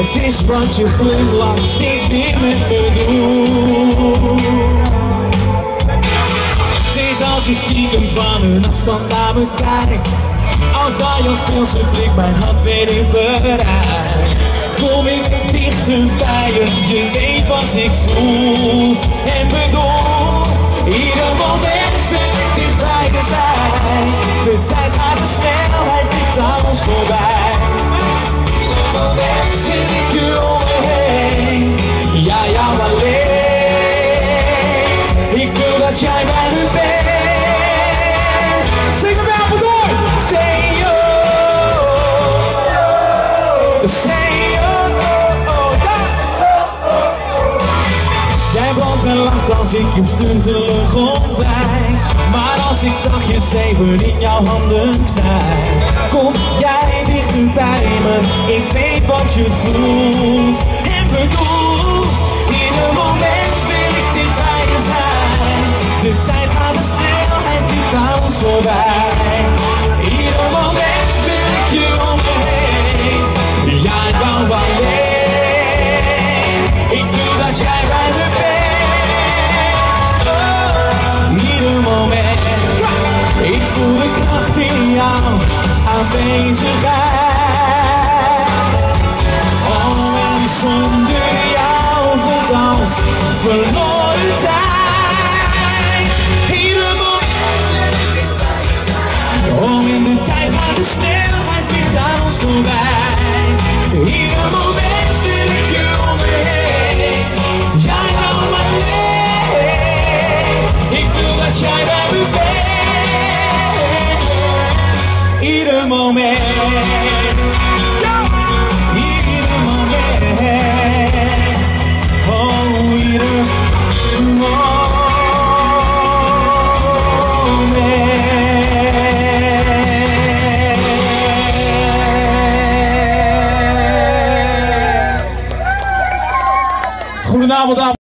Het is wat je glimlach steeds weer met me doet. Het is als je stiekem van een afstand naar me kijkt, als dat jouw speelse blik mijn hand weer in bereikt. Kom ik dichter bij je weet wat ik voel en bedoel. Ieder moment ben ik dicht bij je zijn. De tijd gaat de snelheid vliegt aan ons voorbij. Ieder moment vind ik je om me heen. Ja, jou alleen. Ik wil dat jij bij me bent. Zing hem wel door. Say yo. Say yo. Jij brandt en lacht als ik je stuntelig ontwijk. Maar als ik zachtjes even in jouw handen knijp, kom jij dichter bij me. Ik weet wat je voelt en bedoelt. Ieder moment wil ik dicht bij je zijn. De tijd gaat de snelheid vliegt aan ons voorbij. Ieder moment wil ik je om me heen. Ja, jou alleen. Ik wil dat jij bij me bent. Ieder moment. Ik voel de kracht in jouw aanwezigheid. Oh, en zonder jou voelt als verloren tijd. Ieder moment wil ik dicht bij je zijn. Oh, in de tijd gaat de snelheid vliegt aan ons voorbij. Ieder moment wil ik je om me heen. Jij nou alleen. Ik wil dat jij bij me bent. Ieder moment, ieder moment, oh, ieder moment. Goedenavond, dames.